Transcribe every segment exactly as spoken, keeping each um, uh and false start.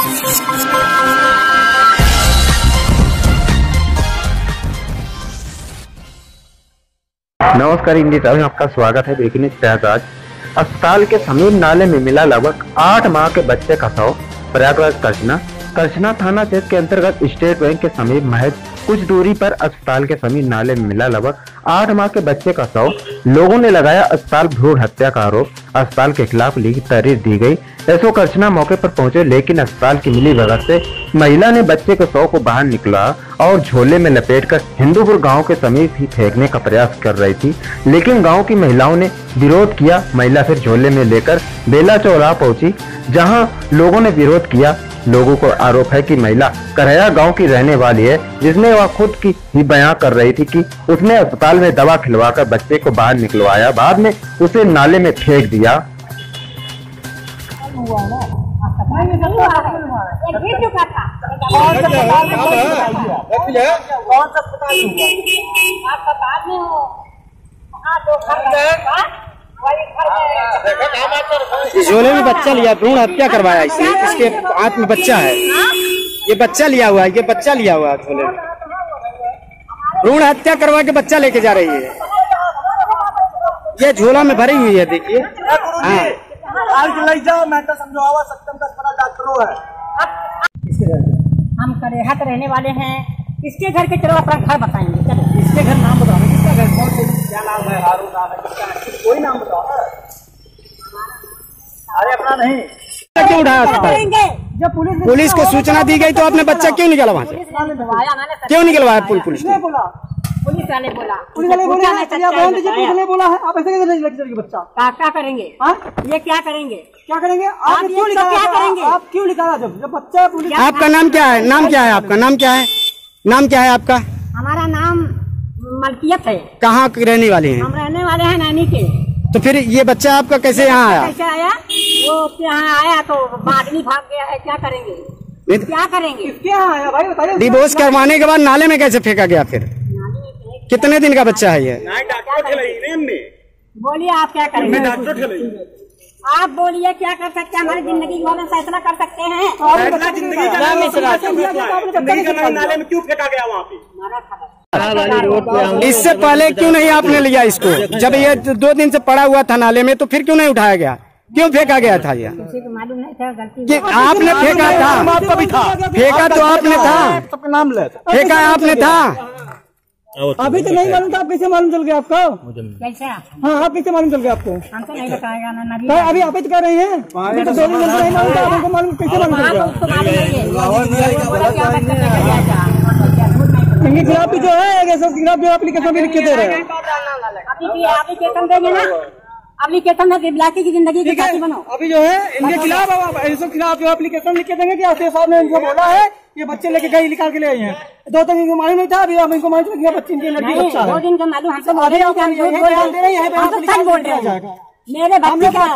नमस्कार, इंडिया में आपका स्वागत है। ब्रेकिंग न्यूज आज अस्पताल के समीप नाले में मिला लगभग आठ माह के बच्चे का शव। प्रयागराज करछना करछना थाना क्षेत्र के अंतर्गत स्टेट बैंक के समीप महज कुछ दूरी पर अस्पताल के समीप नाले में मिला लगभग आठ माह के बच्चे का शव। लोगों ने लगाया अस्पताल भ्रूण हत्या का आरोप। अस्पताल के खिलाफ लिखित तहरीर दी गई। एसओ करछना मौके पर पहुंचे, लेकिन अस्पताल की मिली भगत से महिला ने बच्चे के शव को बाहर निकला और झोले में लपेटकर हिंदूपुर गांव के समीप ही फेंकने का प्रयास कर रही थी, लेकिन गांव की महिलाओं ने विरोध किया। महिला फिर झोले में लेकर बेला चौराहा पहुंची, जहां लोगों ने विरोध किया। लोगों को आरोप है कि महिला करहया गांव की रहने वाली है, जिसने वह खुद की ही बयां कर रही थी कि उसने अस्पताल में दवा खिलवाकर बच्चे को बाहर निकलवाया, बाद में उसे नाले में फेंक दिया। इस झोले में बच्चा लिया, भ्रूण हत्या करवाया इसे। इसके हाथ में बच्चा है, ये बच्चा लिया हुआ है, ये बच्चा लिया हुआ है झोले में। भ्रूण हत्या करवा के बच्चा लेके जा रही है। ये झोला में भरी हुई है, देखिए। हम करेहत रहने वाले हैं। किसके घर के, चलो अपना घर बताएंगे। चलो इसके घर नाम बताओ, किसका घर, कौन से, क्या नाम है, हारून नाम है, किसका है, कोई नाम बताओ। अरे अपना नहीं, क्यों उठाया अस्पताल? जो पुलिस पुलिस को सूचना दी गई तो आपने बच्चा क्यों निकला वहाँ से? क्यों निकलवाया पुलिस पुलिस ने? बोला पुलिस वाले बोला पुलिस वाले बोला है, पुलिस वाले बोला है। आप ऐसे कैसे लेके चलेंगे बच्चा? क्या करेंगे? ये क्या करेंगे? क्या करेंगे? आप क्यों क्या करेंगे? आप क्यों निकाला जब जब बच्चा पुलिस? आपका नाम क्या है? नाम क्या है आपका? नाम क्या है? नाम क्या है आपका? हमारा नाम मलकियत है। कहाँ की रहने वाली हैं? हम रहने वाले हैं नैनी के। तो फिर ये बच्चा आपका कैसे यहाँ आया? कैसे आया? वो यहाँ आया तो आदमी भाग गया है, क्या करेंगे? क्या करेंगे? किसके यहाँ आया भाई बताइए। डिवोर्स करवाने के बाद नाले में कैसे फेंका गया? फिर कितने दिन का बच्चा है ये? बोलिए आप क्या करेंगे? आप बोलिए क्या कर सकते हैं? हमारी जिंदगी को फैसला कर सकते हैं। नाले में क्यों फेंका गया वहाँ पे? इससे पहले क्यों नहीं आपने लिया इसको? जब ये दो दिन से पड़ा हुआ था नाले में, तो फिर क्यों नहीं उठाया गया? क्यों फेंका गया था? ये मालूम नहीं था, गलती कि आपने फेंका था। आपका भी था, फेंका तो आपने था, सबका नाम ले, फेंका आपने था। अभी तो नहीं मालूम था, आप कैसे मालूम चल गया आपको? कैसे? हाँ, आप कैसे मालूम चल गया आपको? हमको नहीं बताएगा ना नबी। अभी आप ही तो कह रहे हैं, अभी तो दो दिन से नहीं मालूम था, आपको मालूम कैसे मालूम चल गया? इनके खिलाफ भी जो है, खिलाफ जो एप्लीकेशन भी लिख के दे रहे हैं। एप्लीकेशन देंगे ना, एप्लीकेशन है ब्लाकी की जिंदगी की साथी बनो। अभी जो है इनके खिलाफ इनके खिलाफ जो एप्लीकेशन लिख के देंगे कि आसिफ साहब ने इनको बोला है ये बच्चे लेके गई निकाल के ले आई हैं। दो दिन इनको मालूम नहीं था, अभी अब इनको मालूम गया बच्चे इनके लड़की बच्चा है। दो दिन का मालूम हमको बोल रहे हैं कि हम झूठ बोल रहे हैं। मेरे बच्चे का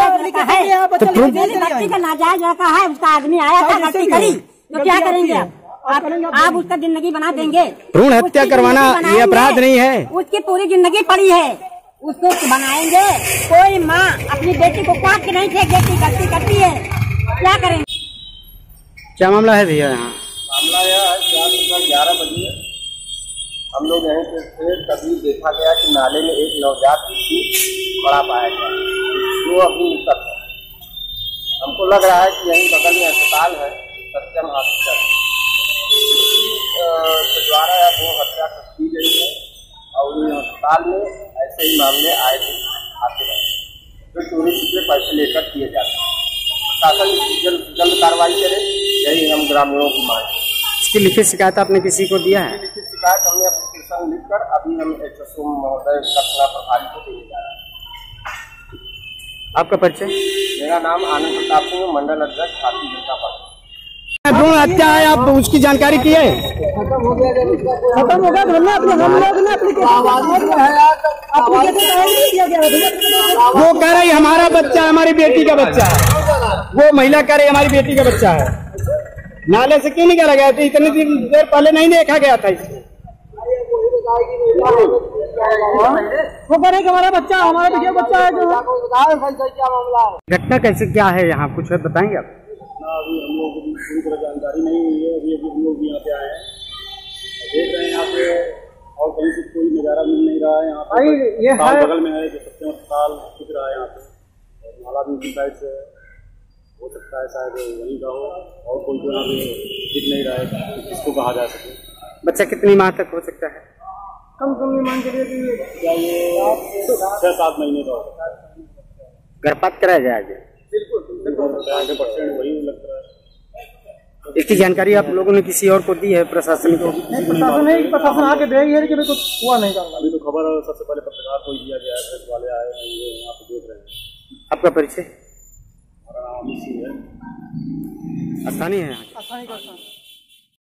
बच्चे का नाजायज लड़का है, उसका आदमी आया था, गलती करी तो क्या करेंगे आप? आप उसका जिंदगी बना देंगे? भ्रूण हत्या करवाना ये अपराध नहीं है। उसकी पूरी जिंदगी पड़ी है, उसको बनाएंगे। कोई माँ अपनी बेटी को काट के नहीं फेंकेगी, गलती करती है, क्या करेंगे? क्या मामला है भैया यहाँ? मामला यह है कि आज सुबह ग्यारह बजे हम लोग यहीं पे थे, तभी देखा गया कि नाले में एक नवजात शिशु पड़ा पाया गया, जो अभी मृतक है। हमको लग रहा है कि यहीं बगल में अस्पताल है, सत्यम हॉस्पिटल के द्वारा यह वो हत्या की गई है। और अस्पताल में ऐसे ही मामले आए थे, आते रहे, फिर टूरिस्ट से पैसे लेकर किए जाते हैं। प्रशासन जल्द जल्द कार्रवाई करे, यही हम ग्रामीणों की मांग है। इसकी लिखित शिकायत आपने किसी को दिया है? लिखित शिकायत हमने एप्लीकेशन लिखकर अभी हम एचएसओ महोदय करछना प्रभारी को दिए जा रहा है। आपका परिचय? मेरा नाम आनंद प्रताप सिंह, मंडल अध्यक्ष भारतीय जनता पार्टी। भ्रूण हत्या है, आप उसकी जानकारी की है? खत्म हो गया, खत्म हो गया। हमने अपने हम लोग ने वो कह रही हमारा बच्चा, हमारी बेटी का बच्चा है। वो महिला कह रही हमारी बेटी का बच्चा है। नाले से क्यों निकाला गया था? इतनी देर पहले नहीं देखा गया था इसको। वो कह रहे कि हमारा बच्चा, हमारा बेटी का बच्चा है। घटना कैसे क्या है यहाँ, कुछ बताएंगे आप? अभी हम लोग है यहाँ भाई ये अस्पताल है बगल में है जो सत्यम अस्पताल दिख रहा है यहाँ पे, और नाला भी उसी साइड से हो सकता है शायद वहीं का हो, और कोई को यहाँ पे दिख नहीं रहा है कि किसको कहा जा सके। बच्चा कितनी माह तक हो सकता है? कम कम नहीं मान के लिए कि क्या ये छह सात महीने का हो सकता है। गर्भपात कराया जाए आगे। आगे परसेंट वही लग रहा है। इसकी जानकारी आप लोगों ने किसी और को दी है प्रशासन को? नहीं, प्रशासन है प्रशासन आके दे ही है कि भाई कुछ हुआ नहीं करना। अभी तो खबर सबसे पहले पत्रकार को ही दिया गया है, प्रेस वाले आए हैं, ये यहाँ पे देख रहे हैं। आपका परिचय? हमारा नाम इसी है। स्थानीय है यहाँ के? आसानी का